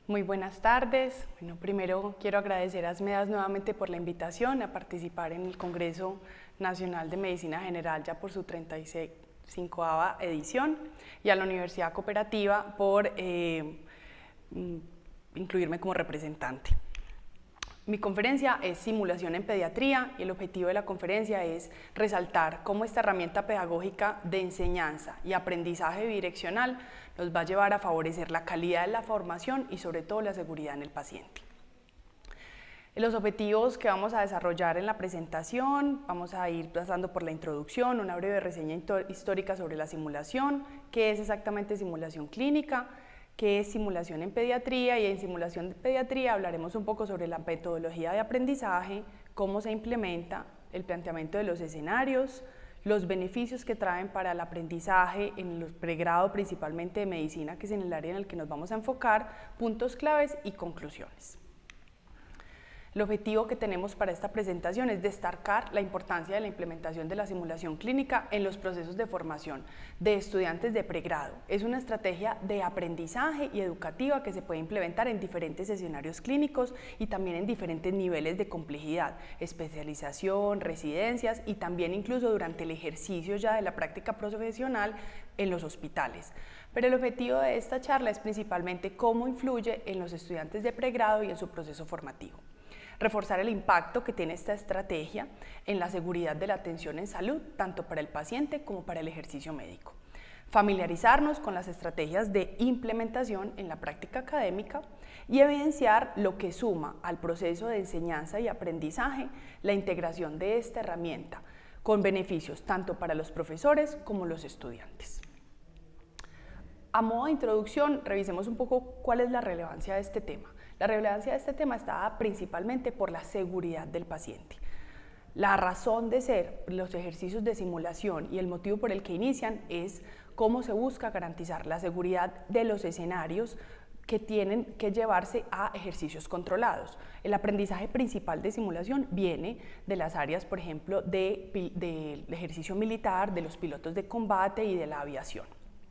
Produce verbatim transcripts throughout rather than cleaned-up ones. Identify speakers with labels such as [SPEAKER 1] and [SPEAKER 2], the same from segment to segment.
[SPEAKER 1] Muy buenas tardes. Bueno, primero quiero agradecer a ASMEDAS nuevamente por la invitación a participar en el Congreso Nacional de Medicina General ya por su treinta y cincoava edición y a la Universidad Cooperativa por eh, incluirme como representante. Mi conferencia es Simulación en Pediatría y el objetivo de la conferencia es resaltar cómo esta herramienta pedagógica de enseñanza y aprendizaje bidireccional nos va a llevar a favorecer la calidad de la formación y sobre todo la seguridad en el paciente. Los objetivos que vamos a desarrollar en la presentación, vamos a ir pasando por la introducción, una breve reseña histórica sobre la simulación, qué es exactamente simulación clínica, qué es simulación en pediatría, y en simulación de pediatría hablaremos un poco sobre la metodología de aprendizaje, cómo se implementa, el planteamiento de los escenarios, los beneficios que traen para el aprendizaje en el pregrado principalmente de medicina, que es en el área en el que nos vamos a enfocar, puntos claves y conclusiones. El objetivo que tenemos para esta presentación es destacar la importancia de la implementación de la simulación clínica en los procesos de formación de estudiantes de pregrado. Es una estrategia de aprendizaje y educativa que se puede implementar en diferentes escenarios clínicos y también en diferentes niveles de complejidad, especialización, residencias y también incluso durante el ejercicio ya de la práctica profesional en los hospitales. Pero el objetivo de esta charla es principalmente cómo influye en los estudiantes de pregrado y en su proceso formativo. Reforzar el impacto que tiene esta estrategia en la seguridad de la atención en salud, tanto para el paciente como para el ejercicio médico. Familiarizarnos con las estrategias de implementación en la práctica académica y evidenciar lo que suma al proceso de enseñanza y aprendizaje la integración de esta herramienta, con beneficios tanto para los profesores como los estudiantes. A modo de introducción, revisemos un poco cuál es la relevancia de este tema. La relevancia de este tema está dada principalmente por la seguridad del paciente. La razón de ser los ejercicios de simulación y el motivo por el que inician es cómo se busca garantizar la seguridad de los escenarios que tienen que llevarse a ejercicios controlados. El aprendizaje principal de simulación viene de las áreas, por ejemplo, del de, de ejercicio militar, de los pilotos de combate y de la aviación.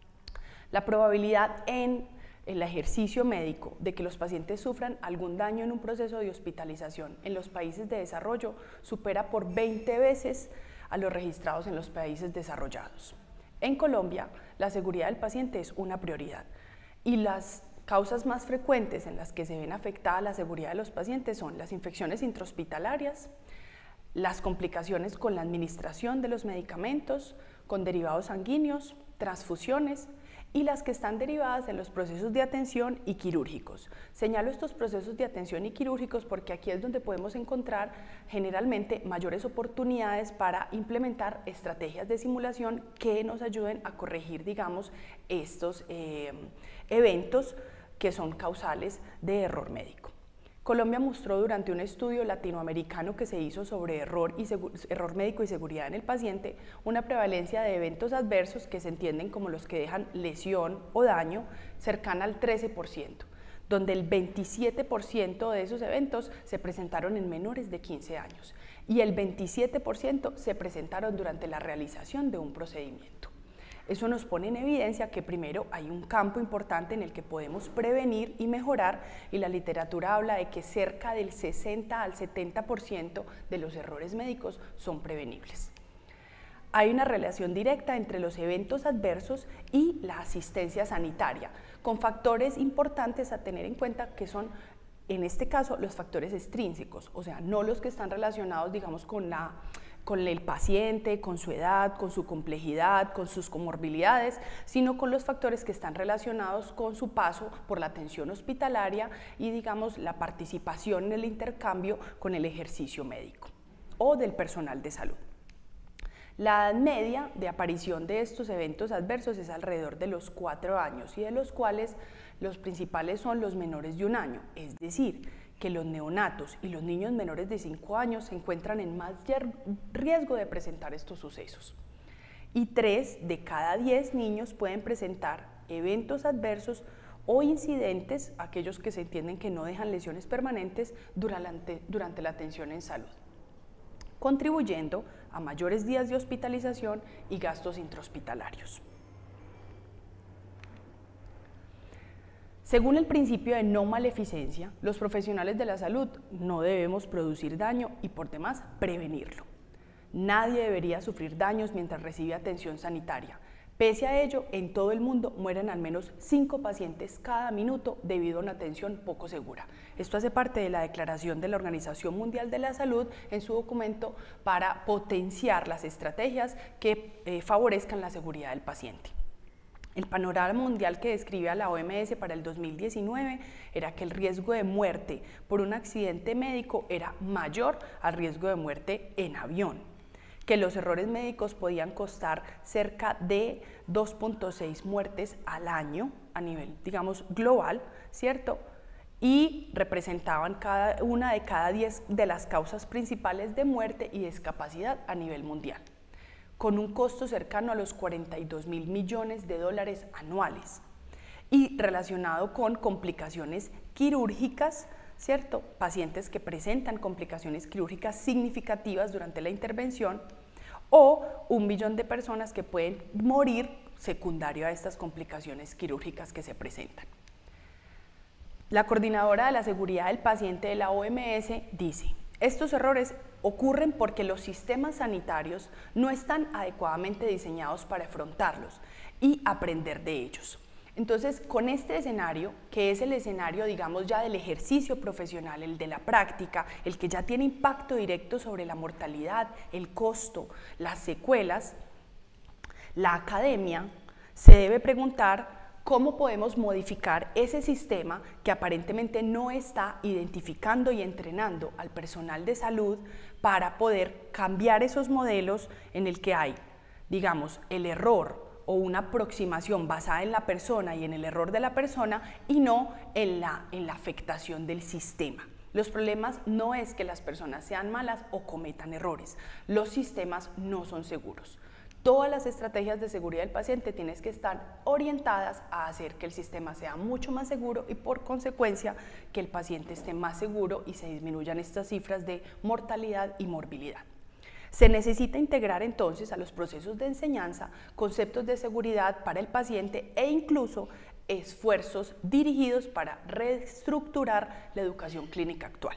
[SPEAKER 1] La probabilidad en el ejercicio médico de que los pacientes sufran algún daño en un proceso de hospitalización en los países de desarrollo supera por veinte veces a los registrados en los países desarrollados. En Colombia, la seguridad del paciente es una prioridad y las causas más frecuentes en las que se ven afectada la seguridad de los pacientes son las infecciones intrahospitalarias, las complicaciones con la administración de los medicamentos, con derivados sanguíneos, transfusiones, y las que están derivadas en los procesos de atención y quirúrgicos. Señalo estos procesos de atención y quirúrgicos porque aquí es donde podemos encontrar generalmente mayores oportunidades para implementar estrategias de simulación que nos ayuden a corregir, digamos, estos eh, eventos que son causales de error médico. Colombia mostró durante un estudio latinoamericano que se hizo sobre error, y error médico y seguridad en el paciente una prevalencia de eventos adversos que se entienden como los que dejan lesión o daño cercana al trece por ciento, donde el veintisiete por ciento de esos eventos se presentaron en menores de quince años y el veintisiete por ciento se presentaron durante la realización de un procedimiento. Eso nos pone en evidencia que primero hay un campo importante en el que podemos prevenir y mejorar, y la literatura habla de que cerca del sesenta al setenta por ciento de los errores médicos son prevenibles. Hay una relación directa entre los eventos adversos y la asistencia sanitaria, con factores importantes a tener en cuenta que son, en este caso, los factores extrínsecos, o sea, no los que están relacionados, digamos, con la con el paciente, con su edad, con su complejidad, con sus comorbilidades, sino con los factores que están relacionados con su paso por la atención hospitalaria y, digamos, la participación en el intercambio con el ejercicio médico o del personal de salud. La edad media de aparición de estos eventos adversos es alrededor de los cuatro años y de los cuales los principales son los menores de un año, es decir, que los neonatos y los niños menores de cinco años se encuentran en más riesgo de presentar estos sucesos. Y tres de cada diez niños pueden presentar eventos adversos o incidentes, aquellos que se entienden que no dejan lesiones permanentes durante, durante la atención en salud, contribuyendo a mayores días de hospitalización y gastos intrahospitalarios. Según el principio de no maleficencia, los profesionales de la salud no debemos producir daño y por demás prevenirlo. Nadie debería sufrir daños mientras recibe atención sanitaria. Pese a ello, en todo el mundo mueren al menos cinco pacientes cada minuto debido a una atención poco segura. Esto hace parte de la declaración de la Organización Mundial de la Salud en su documento para potenciar las estrategias que eh, favorezcan la seguridad del paciente. El panorama mundial que describe a la O M S para el dos mil diecinueve era que el riesgo de muerte por un accidente médico era mayor al riesgo de muerte en avión, que los errores médicos podían costar cerca de dos punto seis muertes al año a nivel, digamos, global, ¿cierto? Y representaban cada una de cada diez de las causas principales de muerte y discapacidad a nivel mundial, con un costo cercano a los cuarenta y dos mil millones de dólares anuales y relacionado con complicaciones quirúrgicas, ¿cierto? Pacientes que presentan complicaciones quirúrgicas significativas durante la intervención o un millón de personas que pueden morir secundario a estas complicaciones quirúrgicas que se presentan. La coordinadora de la seguridad del paciente de la O M S dice: estos errores ocurren porque los sistemas sanitarios no están adecuadamente diseñados para afrontarlos y aprender de ellos. Entonces, con este escenario, que es el escenario, digamos, ya del ejercicio profesional, el de la práctica, el que ya tiene impacto directo sobre la mortalidad, el costo, las secuelas, la academia se debe preguntar cómo podemos modificar ese sistema que aparentemente no está identificando y entrenando al personal de salud para poder cambiar esos modelos en el que hay, digamos, el error o una aproximación basada en la persona y en el error de la persona y no en la, en la afectación del sistema. Los problemas no es que las personas sean malas o cometan errores, los sistemas no son seguros. Todas las estrategias de seguridad del paciente tienen que estar orientadas a hacer que el sistema sea mucho más seguro y por consecuencia que el paciente esté más seguro y se disminuyan estas cifras de mortalidad y morbilidad. Se necesita integrar entonces a los procesos de enseñanza conceptos de seguridad para el paciente e incluso esfuerzos dirigidos para reestructurar la educación clínica actual.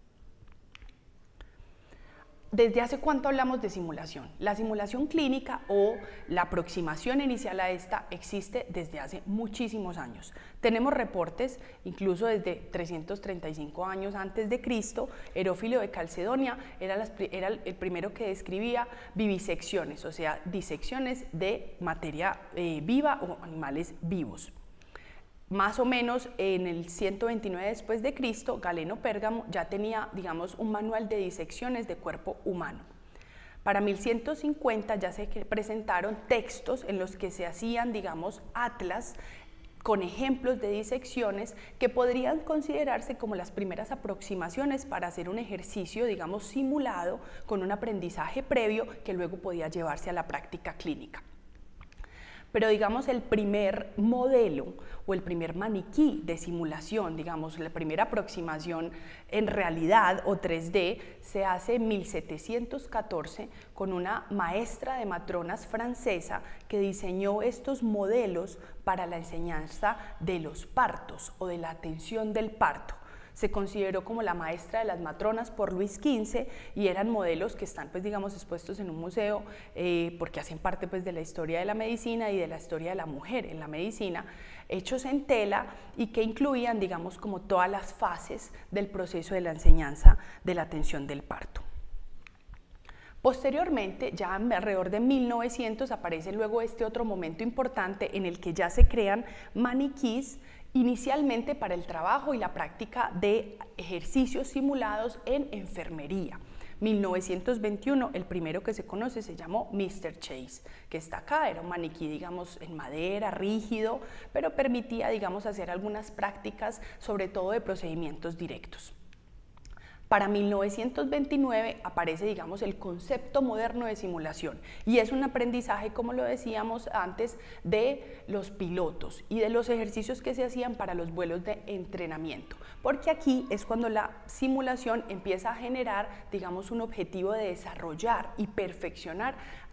[SPEAKER 1] ¿Desde hace cuánto hablamos de simulación? La simulación clínica o la aproximación inicial a esta existe desde hace muchísimos años. Tenemos reportes, incluso desde trescientos treinta y cinco años antes de Cristo, Herófilo de Calcedonia era, las, era el primero que describía vivisecciones, o sea, disecciones de materia eh, viva o animales vivos. Más o menos en el ciento veintinueve después de Cristo, Galeno Pérgamo ya tenía, digamos, un manual de disecciones de cuerpo humano. Para mil ciento cincuenta ya se presentaron textos en los que se hacían, digamos, atlas con ejemplos de disecciones que podrían considerarse como las primeras aproximaciones para hacer un ejercicio, digamos, simulado con un aprendizaje previo que luego podía llevarse a la práctica clínica. Pero digamos el primer modelo o el primer maniquí de simulación, digamos la primera aproximación en realidad o tres D se hace en mil setecientos catorce con una maestra de matronas francesa que diseñó estos modelos para la enseñanza de los partos o de la atención del parto. Se consideró como la maestra de las matronas por Luis quince y eran modelos que están, pues, digamos, expuestos en un museo eh, porque hacen parte, pues, de la historia de la medicina y de la historia de la mujer en la medicina, hechos en tela y que incluían, digamos, como todas las fases del proceso de la enseñanza de la atención del parto. Posteriormente, ya alrededor de mil novecientos, aparece luego este otro momento importante en el que ya se crean maniquís inicialmente para el trabajo y la práctica de ejercicios simulados en enfermería. mil novecientos veintiuno, el primero que se conoce se llamó mister Chase, que está acá, era un maniquí, digamos, en madera, rígido, pero permitía, digamos, hacer algunas prácticas, sobre todo de procedimientos directos. Para mil novecientos veintinueve aparece, digamos, el concepto moderno de simulación y es un aprendizaje, como lo decíamos antes, de los pilotos y de los ejercicios que se hacían para los vuelos de entrenamiento, porque aquí es cuando la simulación empieza a generar, digamos, un objetivo de desarrollar y perfeccionar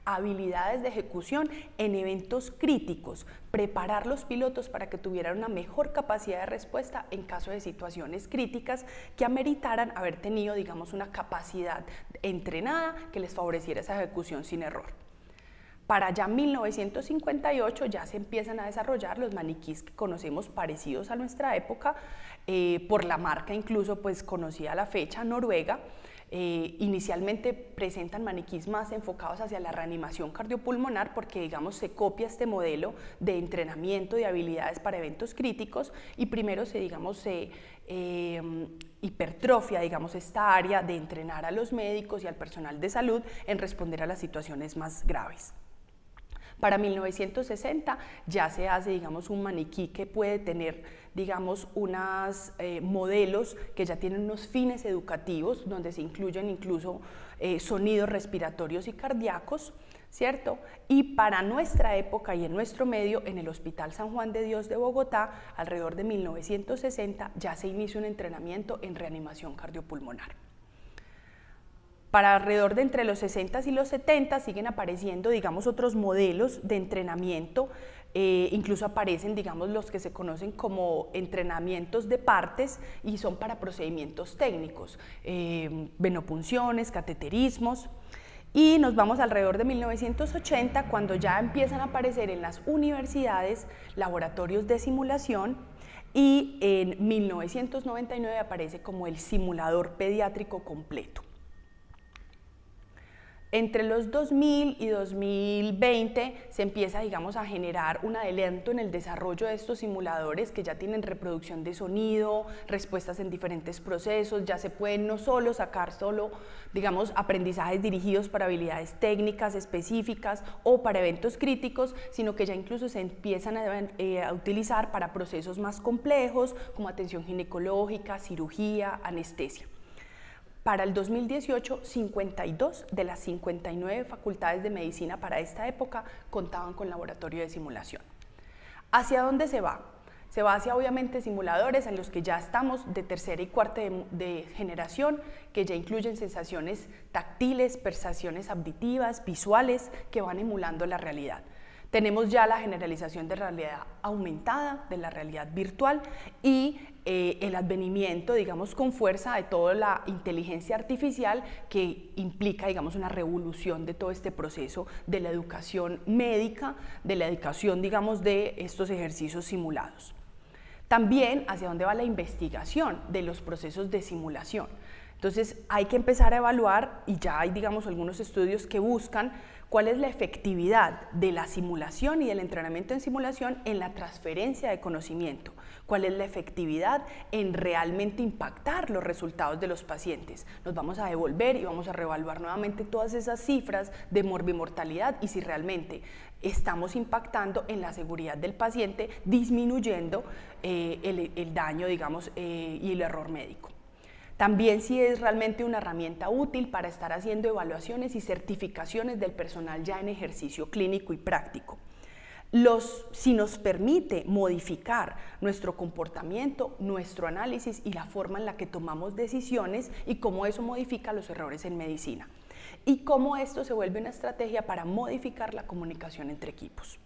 [SPEAKER 1] habilidades de ejecución en eventos críticos, preparar los pilotos para que tuvieran una mejor capacidad de respuesta en caso de situaciones críticas que ameritaran haber tenido, digamos, una capacidad entrenada que les favoreciera esa ejecución sin error. Para ya mil novecientos cincuenta y ocho ya se empiezan a desarrollar los maniquís que conocemos parecidos a nuestra época, eh, por la marca incluso pues conocida a la fecha, Noruega. Eh, inicialmente presentan maniquís más enfocados hacia la reanimación cardiopulmonar porque, digamos, se copia este modelo de entrenamiento de habilidades para eventos críticos y primero se, digamos, se eh, hipertrofia, digamos, esta área de entrenar a los médicos y al personal de salud en responder a las situaciones más graves. Para mil novecientos sesenta ya se hace, digamos, un maniquí que puede tener, digamos, unos eh, modelos que ya tienen unos fines educativos, donde se incluyen incluso eh, sonidos respiratorios y cardíacos, ¿cierto? Y para nuestra época y en nuestro medio, en el Hospital San Juan de Dios de Bogotá, alrededor de mil novecientos sesenta, ya se inicia un entrenamiento en reanimación cardiopulmonar. Para alrededor de entre los sesenta y los setenta siguen apareciendo, digamos, otros modelos de entrenamiento, eh, incluso aparecen, digamos, los que se conocen como entrenamientos de partes y son para procedimientos técnicos, eh, venopunciones, cateterismos. Y nos vamos alrededor de mil novecientos ochenta, cuando ya empiezan a aparecer en las universidades laboratorios de simulación, y en mil novecientos noventa y nueve aparece como el simulador pediátrico completo. Entre los dos mil y dos mil veinte se empieza, digamos, a generar un adelanto en el desarrollo de estos simuladores que ya tienen reproducción de sonido, respuestas en diferentes procesos, ya se pueden no solo sacar solo, digamos, aprendizajes dirigidos para habilidades técnicas específicas o para eventos críticos, sino que ya incluso se empiezan a, eh, a utilizar para procesos más complejos como atención ginecológica, cirugía, anestesia. Para el dos mil dieciocho, cincuenta y dos de las cincuenta y nueve facultades de medicina para esta época contaban con laboratorio de simulación. ¿Hacia dónde se va? Se va hacia, obviamente, simuladores en los que ya estamos de tercera y cuarta de, de generación, que ya incluyen sensaciones táctiles, percepciones auditivas, visuales, que van emulando la realidad. Tenemos ya la generalización de realidad aumentada, de la realidad virtual y eh, el advenimiento, digamos, con fuerza de toda la inteligencia artificial que implica, digamos, una revolución de todo este proceso de la educación médica, de la educación, digamos, de estos ejercicios simulados. También hacia dónde va la investigación de los procesos de simulación. Entonces hay que empezar a evaluar, y ya hay, digamos, algunos estudios que buscan cuál es la efectividad de la simulación y del entrenamiento en simulación en la transferencia de conocimiento, cuál es la efectividad en realmente impactar los resultados de los pacientes. Nos vamos a devolver y vamos a reevaluar nuevamente todas esas cifras de morbimortalidad y si realmente estamos impactando en la seguridad del paciente, disminuyendo eh, el, el daño, digamos, eh, y el error médico. También si es realmente una herramienta útil para estar haciendo evaluaciones y certificaciones del personal ya en ejercicio clínico y práctico. Los, si nos permite modificar nuestro comportamiento, nuestro análisis y la forma en la que tomamos decisiones y cómo eso modifica los errores en medicina. Y cómo esto se vuelve una estrategia para modificar la comunicación entre equipos.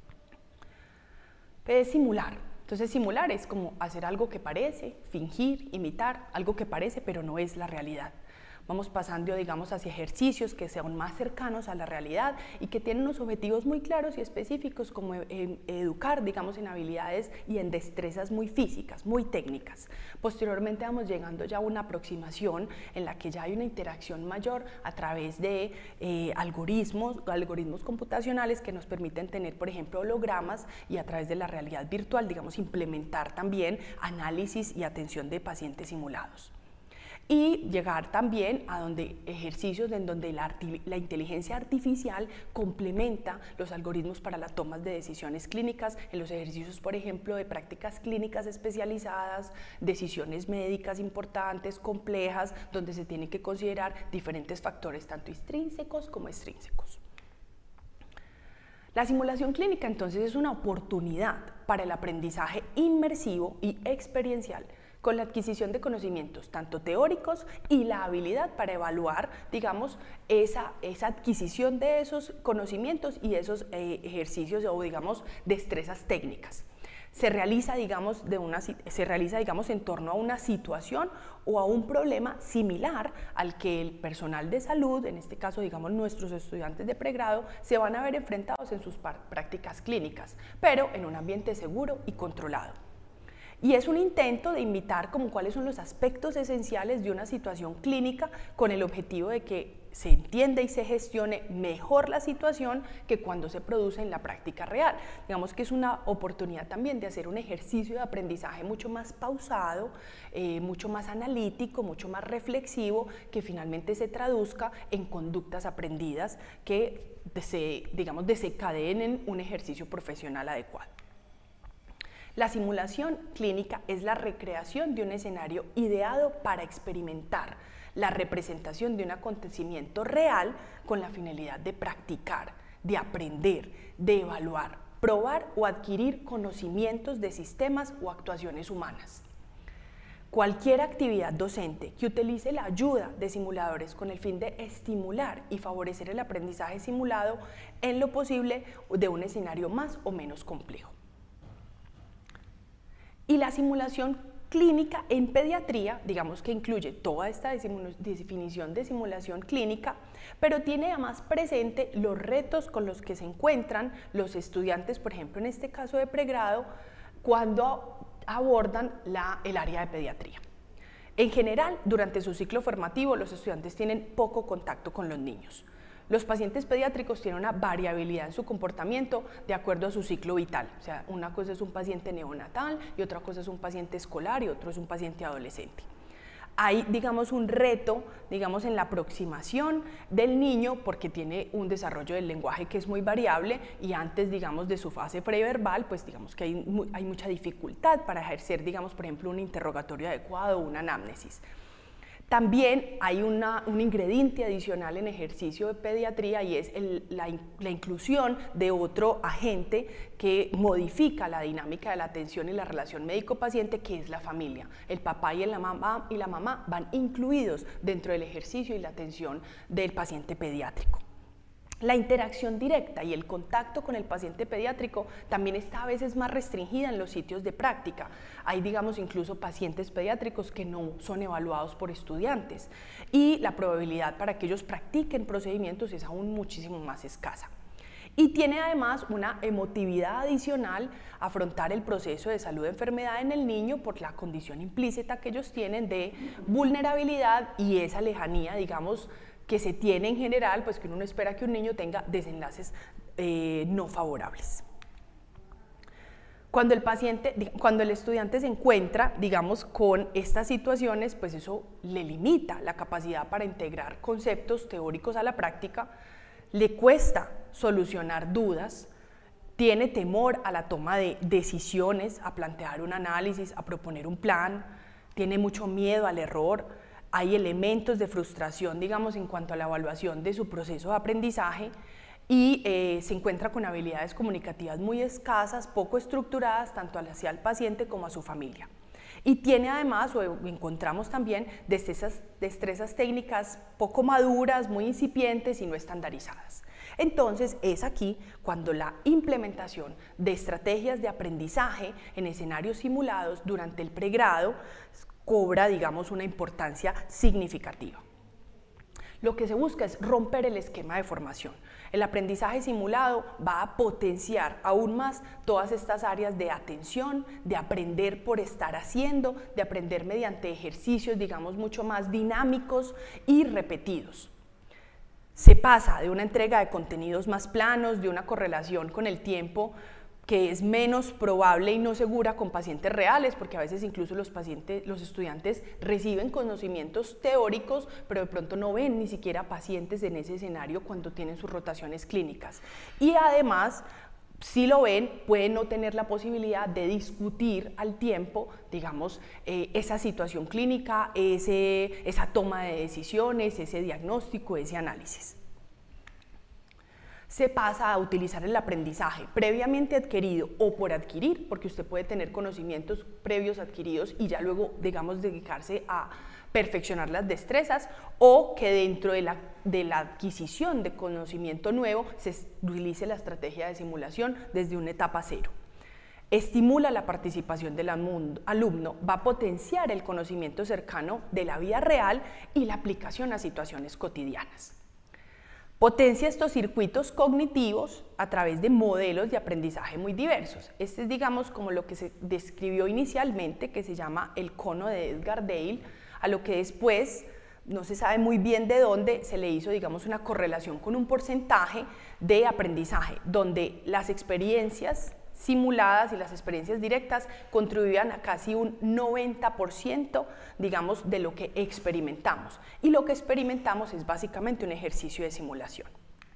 [SPEAKER 1] Es simular. Entonces, simular es como hacer algo que parece, fingir, imitar, algo que parece pero no es la realidad. Vamos pasando, digamos, hacia ejercicios que sean más cercanos a la realidad y que tienen unos objetivos muy claros y específicos, como eh, educar, digamos, en habilidades y en destrezas muy físicas, muy técnicas. Posteriormente vamos llegando ya a una aproximación en la que ya hay una interacción mayor a través de eh, algoritmos, algoritmos computacionales que nos permiten tener, por ejemplo, hologramas y a través de la realidad virtual, digamos, implementar también análisis y atención de pacientes simulados. Y llegar también a donde ejercicios en donde la, la inteligencia artificial complementa los algoritmos para la toma de decisiones clínicas, en los ejercicios, por ejemplo, de prácticas clínicas especializadas, decisiones médicas importantes, complejas, donde se tienen que considerar diferentes factores, tanto intrínsecos como extrínsecos. La simulación clínica, entonces, es una oportunidad para el aprendizaje inmersivo y experiencial, con la adquisición de conocimientos tanto teóricos y la habilidad para evaluar, digamos, esa, esa adquisición de esos conocimientos y esos eh, ejercicios o, digamos, destrezas técnicas. Se realiza, digamos, de una, se realiza, digamos, en torno a una situación o a un problema similar al que el personal de salud, en este caso, digamos, nuestros estudiantes de pregrado, se van a ver enfrentados en sus prácticas clínicas, pero en un ambiente seguro y controlado. Y es un intento de invitar como cuáles son los aspectos esenciales de una situación clínica con el objetivo de que se entienda y se gestione mejor la situación que cuando se produce en la práctica real. Digamos que es una oportunidad también de hacer un ejercicio de aprendizaje mucho más pausado, eh, mucho más analítico, mucho más reflexivo, que finalmente se traduzca en conductas aprendidas que se, digamos, desencadenen un ejercicio profesional adecuado. La simulación clínica es la recreación de un escenario ideado para experimentar la representación de un acontecimiento real con la finalidad de practicar, de aprender, de evaluar, probar o adquirir conocimientos de sistemas o actuaciones humanas. Cualquier actividad docente que utilice la ayuda de simuladores con el fin de estimular y favorecer el aprendizaje simulado en lo posible de un escenario más o menos complejo. Y la simulación clínica en pediatría, digamos que incluye toda esta definición de simulación clínica, pero tiene además presente los retos con los que se encuentran los estudiantes, por ejemplo, en este caso de pregrado, cuando abordan la, el área de pediatría. En general, durante su ciclo formativo, los estudiantes tienen poco contacto con los niños. Los pacientes pediátricos tienen una variabilidad en su comportamiento de acuerdo a su ciclo vital. O sea, una cosa es un paciente neonatal y otra cosa es un paciente escolar y otro es un paciente adolescente. Hay, digamos, un reto, digamos, en la aproximación del niño porque tiene un desarrollo del lenguaje que es muy variable y antes, digamos, de su fase preverbal, pues digamos que hay, hay mucha dificultad para ejercer, digamos, por ejemplo, un interrogatorio adecuado o una anamnesis. También hay una, un ingrediente adicional en ejercicio de pediatría y es el, la, la inclusión de otro agente que modifica la dinámica de la atención y la relación médico-paciente, que es la familia. El papá y la mamá, y la mamá van incluidos dentro del ejercicio y la atención del paciente pediátrico. La interacción directa y el contacto con el paciente pediátrico también está a veces más restringida en los sitios de práctica. Hay, digamos, incluso pacientes pediátricos que no son evaluados por estudiantes y la probabilidad para que ellos practiquen procedimientos es aún muchísimo más escasa. Y tiene además una emotividad adicional afrontar el proceso de salud de enfermedad en el niño por la condición implícita que ellos tienen de vulnerabilidad y esa lejanía, digamos, que se tiene en general, pues que uno no espera que un niño tenga desenlaces eh, no favorables. Cuando el paciente, cuando el estudiante se encuentra, digamos, con estas situaciones, pues eso le limita la capacidad para integrar conceptos teóricos a la práctica, le cuesta solucionar dudas, tiene temor a la toma de decisiones, a plantear un análisis, a proponer un plan, tiene mucho miedo al error. Hay elementos de frustración, digamos, en cuanto a la evaluación de su proceso de aprendizaje y eh, se encuentra con habilidades comunicativas muy escasas, poco estructuradas, tanto hacia el paciente como a su familia. Y tiene además, o encontramos también, destrezas, destrezas técnicas poco maduras, muy incipientes y no estandarizadas. Entonces, es aquí cuando la implementación de estrategias de aprendizaje en escenarios simulados durante el pregrado cobra, digamos, una importancia significativa. Lo que se busca es romper el esquema de formación. El aprendizaje simulado va a potenciar aún más todas estas áreas de atención, de aprender por estar haciendo, de aprender mediante ejercicios, digamos, mucho más dinámicos y repetidos. Se pasa de una entrega de contenidos más planos, de una correlación con el tiempo, que es menos probable y no segura con pacientes reales, porque a veces incluso los pacientes, los estudiantes reciben conocimientos teóricos, pero de pronto no ven ni siquiera pacientes en ese escenario cuando tienen sus rotaciones clínicas. Y además, si lo ven, pueden no tener la posibilidad de discutir al tiempo, digamos, eh, esa situación clínica, ese, esa toma de decisiones, ese diagnóstico, ese análisis. se pasa a utilizar el aprendizaje previamente adquirido o por adquirir, porque usted puede tener conocimientos previos adquiridos y ya luego, digamos, dedicarse a perfeccionar las destrezas, o que dentro de la, de la adquisición de conocimiento nuevo se utilice la estrategia de simulación desde una etapa cero. Estimula la participación del alumno, va a potenciar el conocimiento cercano de la vida real y la aplicación a situaciones cotidianas. Potencia estos circuitos cognitivos a través de modelos de aprendizaje muy diversos. Este es, digamos, como lo que se describió inicialmente, que se llama el cono de Edgar Dale, a lo que después, no se sabe muy bien de dónde, se le hizo, digamos, una correlación con un porcentaje de aprendizaje, donde las experiencias simuladas y las experiencias directas contribuían a casi un noventa por ciento, digamos, de lo que experimentamos. Y lo que experimentamos es básicamente un ejercicio de simulación.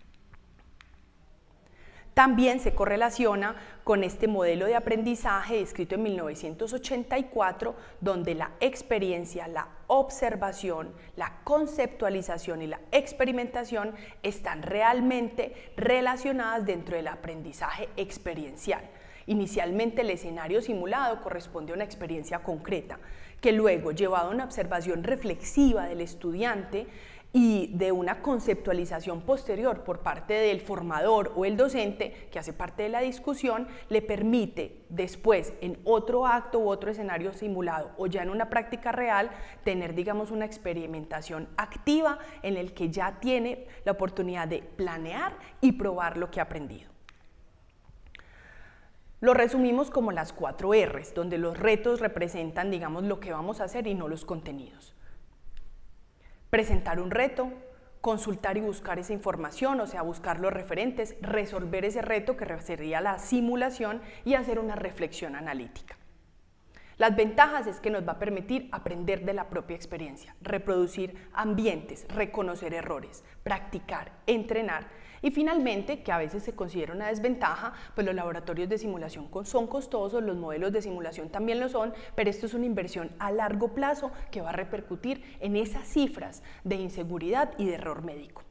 [SPEAKER 1] También se correlaciona con este modelo de aprendizaje descrito en mil novecientos ochenta y cuatro, donde la experiencia, la observación, la conceptualización y la experimentación están realmente relacionadas dentro del aprendizaje experiencial. Inicialmente el escenario simulado corresponde a una experiencia concreta, que luego, llevado a una observación reflexiva del estudiante, y de una conceptualización posterior por parte del formador o el docente, que hace parte de la discusión, le permite después, en otro acto u otro escenario simulado o ya en una práctica real, tener, digamos, una experimentación activa en el que ya tiene la oportunidad de planear y probar lo que ha aprendido. Lo resumimos como las cuatro R's, donde los retos representan, digamos, lo que vamos a hacer y no los contenidos. Presentar un reto, consultar y buscar esa información, o sea, buscar los referentes, resolver ese reto que sería la simulación y hacer una reflexión analítica. Las ventajas es que nos va a permitir aprender de la propia experiencia, reproducir ambientes, reconocer errores, practicar, entrenar. Y finalmente, que a veces se considera una desventaja, pues los laboratorios de simulación son costosos, los modelos de simulación también lo son, pero esto es una inversión a largo plazo que va a repercutir en esas cifras de inseguridad y de error médico.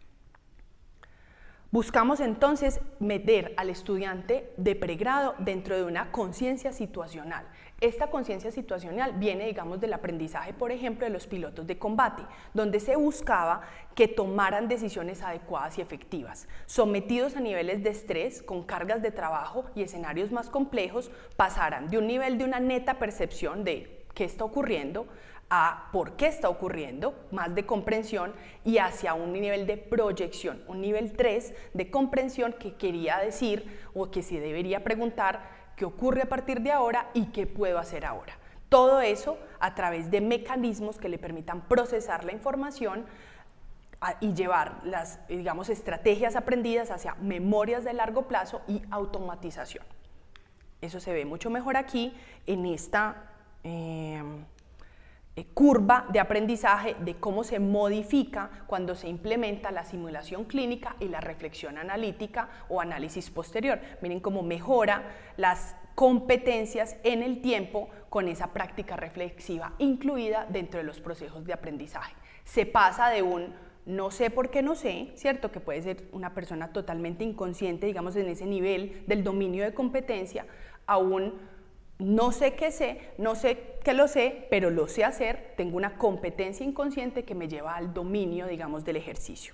[SPEAKER 1] Buscamos entonces meter al estudiante de pregrado dentro de una conciencia situacional. Esta conciencia situacional viene, digamos, del aprendizaje, por ejemplo, de los pilotos de combate, donde se buscaba que tomaran decisiones adecuadas y efectivas. Sometidos a niveles de estrés, con cargas de trabajo y escenarios más complejos, pasaran de un nivel de una neta percepción de qué está ocurriendo a por qué está ocurriendo, más de comprensión, y hacia un nivel de proyección, un nivel tres de comprensión que quería decir o que se debería preguntar qué ocurre a partir de ahora y qué puedo hacer ahora. Todo eso a través de mecanismos que le permitan procesar la información y llevar las, digamos, estrategias aprendidas hacia memorias de largo plazo y automatización. Eso se ve mucho mejor aquí en esta eh, curva de aprendizaje de cómo se modifica cuando se implementa la simulación clínica y la reflexión analítica o análisis posterior. Miren cómo mejora las competencias en el tiempo con esa práctica reflexiva incluida dentro de los procesos de aprendizaje. Se pasa de un no sé por qué no sé, ¿cierto? Que puede ser una persona totalmente inconsciente, digamos, en ese nivel del dominio de competencia, a un no sé qué sé, no sé qué lo sé, pero lo sé hacer, tengo una competencia inconsciente que me lleva al dominio, digamos, del ejercicio.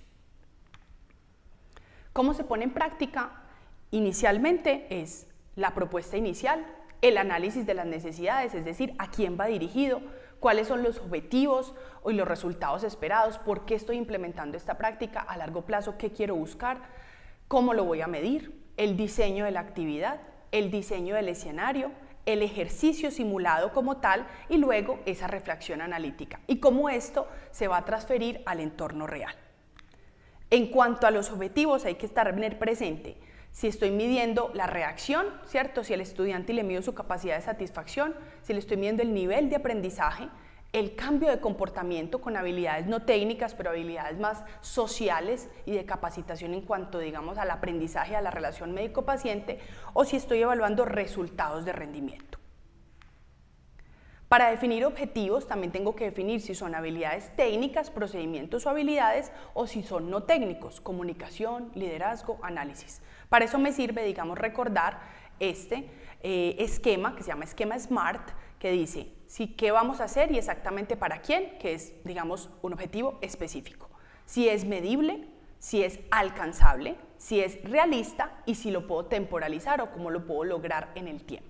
[SPEAKER 1] ¿Cómo se pone en práctica? Inicialmente es la propuesta inicial, el análisis de las necesidades, es decir, a quién va dirigido, cuáles son los objetivos y los resultados esperados, por qué estoy implementando esta práctica a largo plazo, qué quiero buscar, cómo lo voy a medir, el diseño de la actividad, el diseño del escenario, el ejercicio simulado como tal y luego esa reflexión analítica y cómo esto se va a transferir al entorno real. En cuanto a los objetivos hay que estar bien presente si estoy midiendo la reacción, ¿cierto? Si el estudiante le mido su capacidad de satisfacción, si le estoy midiendo el nivel de aprendizaje, el cambio de comportamiento con habilidades no técnicas, pero habilidades más sociales y de capacitación en cuanto, digamos, al aprendizaje, a la relación médico-paciente, o si estoy evaluando resultados de rendimiento. Para definir objetivos también tengo que definir si son habilidades técnicas, procedimientos o habilidades, o si son no técnicos, comunicación, liderazgo, análisis. Para eso me sirve, digamos, recordar este eh, esquema que se llama esquema SMART, que dice si qué vamos a hacer y exactamente para quién, que es, digamos, un objetivo específico. Si es medible, si es alcanzable, si es realista y si lo puedo temporalizar o cómo lo puedo lograr en el tiempo.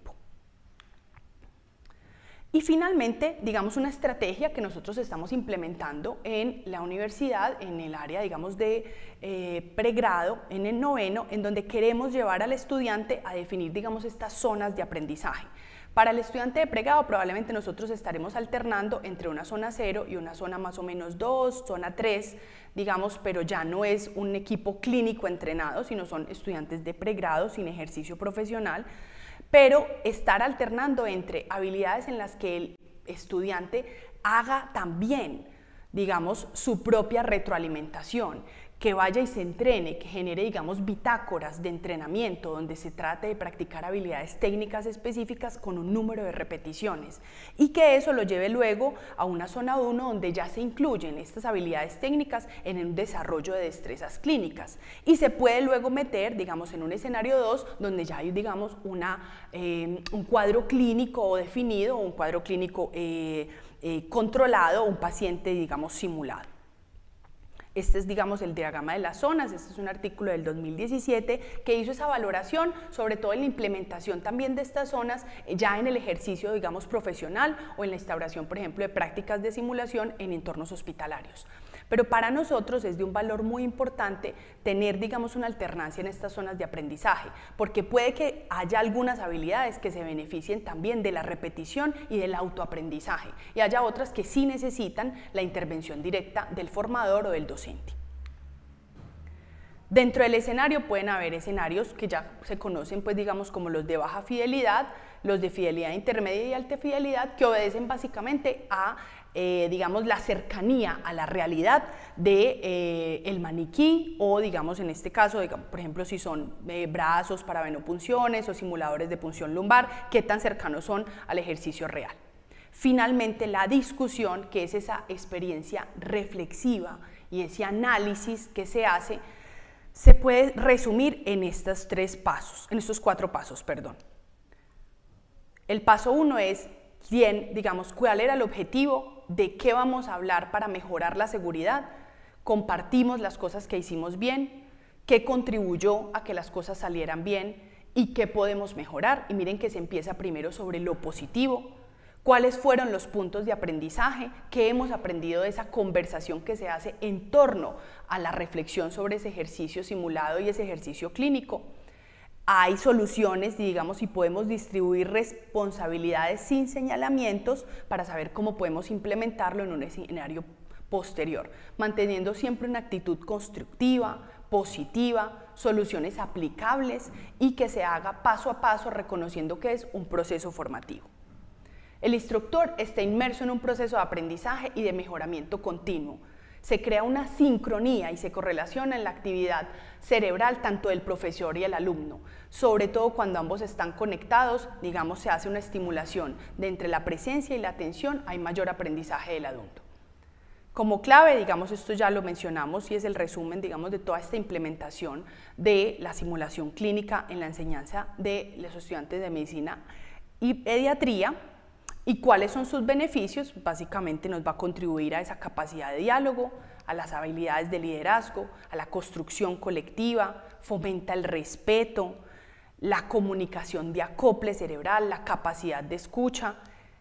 [SPEAKER 1] Y finalmente, digamos, una estrategia que nosotros estamos implementando en la universidad, en el área, digamos, de eh, pregrado, en el noveno, en donde queremos llevar al estudiante a definir, digamos, estas zonas de aprendizaje. Para el estudiante de pregrado probablemente nosotros estaremos alternando entre una zona cero y una zona más o menos dos, zona tres, digamos, pero ya no es un equipo clínico entrenado, sino son estudiantes de pregrado sin ejercicio profesional, pero estar alternando entre habilidades en las que el estudiante haga también, digamos, su propia retroalimentación, que vaya y se entrene, que genere, digamos, bitácoras de entrenamiento donde se trate de practicar habilidades técnicas específicas con un número de repeticiones y que eso lo lleve luego a una zona uno donde ya se incluyen estas habilidades técnicas en un desarrollo de destrezas clínicas y se puede luego meter, digamos, en un escenario dos donde ya hay, digamos, una, eh, un cuadro clínico definido, un cuadro clínico eh, eh, controlado, un paciente, digamos, simulado. Este es, digamos, el diagrama de las zonas. Este es un artículo del dos mil diecisiete que hizo esa valoración, sobre todo en la implementación también de estas zonas ya en el ejercicio, digamos, profesional o en la instauración, por ejemplo, de prácticas de simulación en entornos hospitalarios. Pero para nosotros es de un valor muy importante tener, digamos, una alternancia en estas zonas de aprendizaje, porque puede que haya algunas habilidades que se beneficien también de la repetición y del autoaprendizaje, y haya otras que sí necesitan la intervención directa del formador o del docente. Dentro del escenario pueden haber escenarios que ya se conocen, pues, digamos, como los de baja fidelidad, los de fidelidad intermedia y alta fidelidad, que obedecen básicamente a Eh, digamos, la cercanía a la realidad de eh, el maniquí o, digamos, en este caso, digamos, por ejemplo, si son eh, brazos para venopunciones o simuladores de punción lumbar, qué tan cercanos son al ejercicio real. Finalmente, la discusión, que es esa experiencia reflexiva y ese análisis que se hace, se puede resumir en estos tres pasos, en estos cuatro pasos, perdón. El paso uno es quién, digamos, cuál era el objetivo, de qué vamos a hablar para mejorar la seguridad, compartimos las cosas que hicimos bien, qué contribuyó a que las cosas salieran bien y qué podemos mejorar. Y miren que se empieza primero sobre lo positivo, cuáles fueron los puntos de aprendizaje, qué hemos aprendido de esa conversación que se hace en torno a la reflexión sobre ese ejercicio simulado y ese ejercicio clínico. Hay soluciones, digamos, y podemos distribuir responsabilidades sin señalamientos para saber cómo podemos implementarlo en un escenario posterior, manteniendo siempre una actitud constructiva, positiva, soluciones aplicables y que se haga paso a paso reconociendo que es un proceso formativo. El instructor está inmerso en un proceso de aprendizaje y de mejoramiento continuo. Se crea una sincronía y se correlaciona en la actividad cerebral tanto del profesor y el alumno. Sobre todo cuando ambos están conectados, digamos, se hace una estimulación de entre la presencia y la atención, hay mayor aprendizaje del adulto. Como clave, digamos, esto ya lo mencionamos y es el resumen, digamos, de toda esta implementación de la simulación clínica en la enseñanza de los estudiantes de medicina y pediatría. ¿Y cuáles son sus beneficios? Básicamente nos va a contribuir a esa capacidad de diálogo, a las habilidades de liderazgo, a la construcción colectiva, fomenta el respeto, la comunicación de acople cerebral, la capacidad de escucha,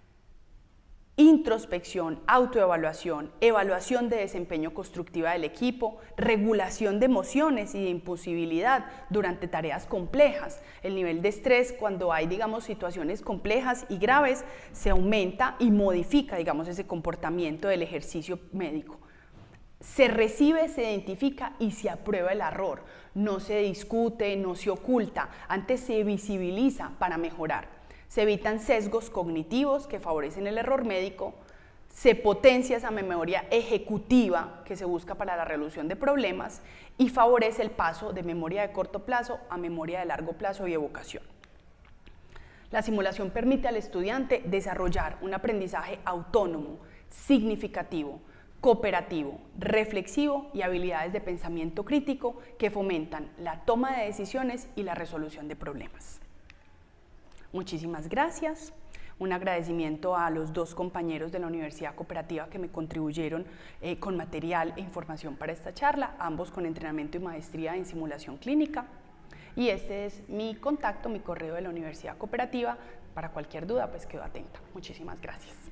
[SPEAKER 1] introspección, autoevaluación, evaluación de desempeño constructiva del equipo, regulación de emociones y de impulsibilidad durante tareas complejas. El nivel de estrés cuando hay, digamos, situaciones complejas y graves se aumenta y modifica, digamos, ese comportamiento del ejercicio médico. Se recibe, se identifica y se aprueba el error. No se discute, no se oculta, antes se visibiliza para mejorar. Se evitan sesgos cognitivos que favorecen el error médico, se potencia esa memoria ejecutiva que se busca para la resolución de problemas y favorece el paso de memoria de corto plazo a memoria de largo plazo y evocación. La simulación permite al estudiante desarrollar un aprendizaje autónomo, significativo, cooperativo, reflexivo y habilidades de pensamiento crítico que fomentan la toma de decisiones y la resolución de problemas. Muchísimas gracias. Un agradecimiento a los dos compañeros de la Universidad Cooperativa que me contribuyeron eh, con material e información para esta charla, ambos con entrenamiento y maestría en simulación clínica. Y este es mi contacto, mi correo de la Universidad Cooperativa. Para cualquier duda, pues quedo atenta. Muchísimas gracias.